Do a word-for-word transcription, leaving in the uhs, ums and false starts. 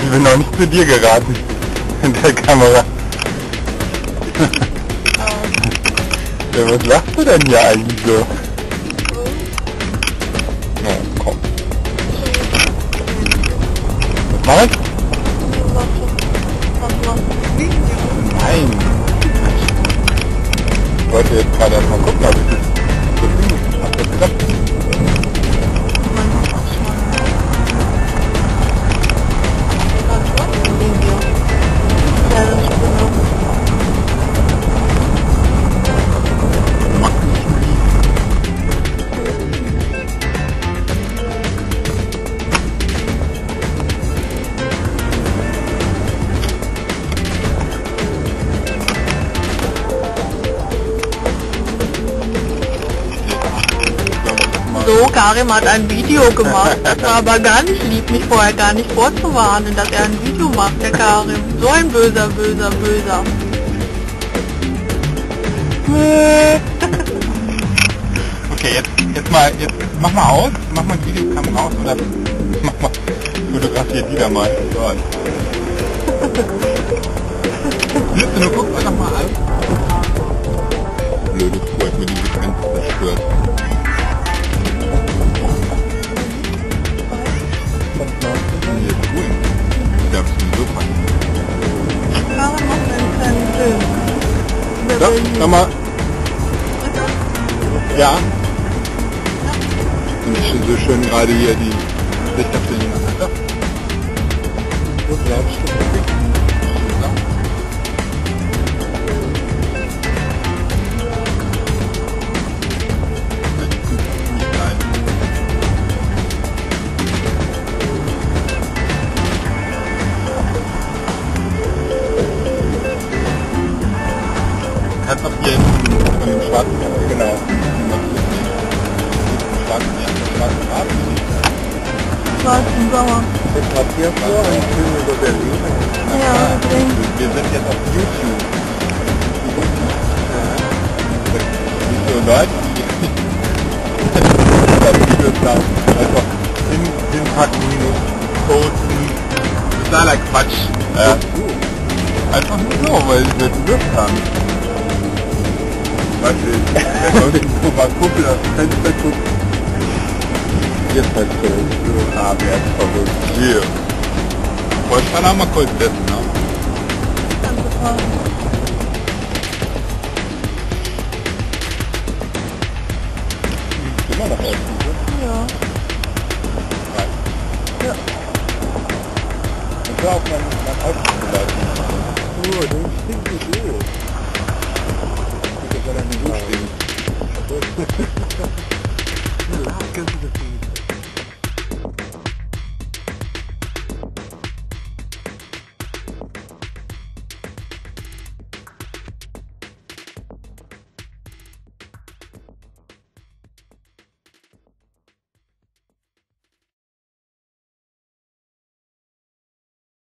Ich bin noch nicht zu dir geraten. In der Kamera. Ja, was lachst du denn hier eigentlich so? Na, komm. Was machst du? Nein. Ich wollte jetzt gerade erstmal gucken, ob ich das so Ding hab. Das klappt. So, Karim hat ein Video gemacht. Das war aber gar nicht lieb, mich vorher gar nicht vorzuwarnen, dass er ein Video macht, der Karim. So ein böser, böser, böser. Okay, jetzt, jetzt mal, jetzt mach mal aus, mach mal die Videokamera aus oder mach mal, fotografier die da mal. So. Willst du nur gucken, einfach mal an? Blöde Kuh, hat mir die Sequenz zerstört. Hier ist cool. Ich glaube, es ist so fein. Karim macht einen kleinen Film. Ja, schau mal. Ja. Und ich so schön gerade hier die Licht auf den Dach. So bleibst du. Kannst auch hier von dem schwarzen, genau. Schwarzen, ja, schwarzen Farben. Schwarzen Sauer. Jetzt hat hier vor ein Film über Berlin. Ja, drin. Wir sind jetzt auf YouTube. Nicht so Leute, die das Video dann einfach hin, hinpacken, posten. Das ist leider Quatsch. Ja. Einfach nur so, weil wir Lust haben. Weißt du, wenn man irgendwo mal guckt, das Fenster guckt, jetzt halt so, ah, wer ist verrückt, hier. Wollte ich dann auch mal kurz essen, ne? Immer noch essen, ne? Ja. Nein. Ja. Ich war auf mein Auto geleitet. Oh, du stinkst nicht.